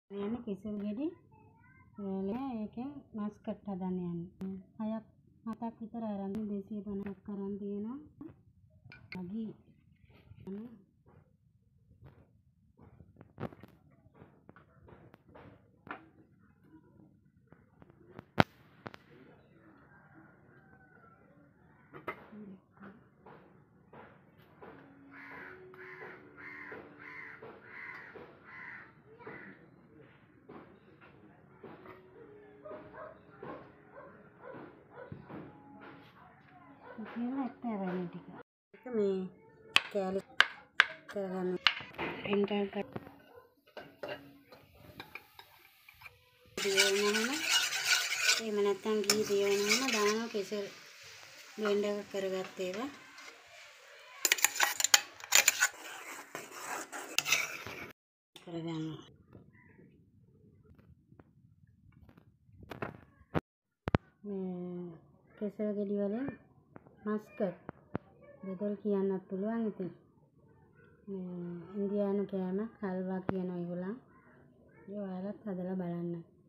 යන්නේ කිසිල් ගෙඩි ඒකෙන් මස්කට් හදන්න යන්නේ. 6ක් 7ක් විතර අරන් 250ක් අරන් තියෙනවා. අගි කියලා ඇත්තවන්නේ ටික. ඒක මේ කෑලි කරගන්න එන්ටර් දියවනම එහෙම නැත්නම් ගී දියවනම දානවා කෙසෙල් බ්ලෙන්ඩර් එක කරගත්ත ඒවා. කරගන්නවා. මේ කෙසෙල් ගෙඩි වලින් මස්කට් බෙදල් කියන්නත් පුළුවන්. ඉතින් ඉන්දියානු කෑම හල්වා කියනවා ඒගොල්ලන්. ඒ ඔයාලත් හදලා බලන්න.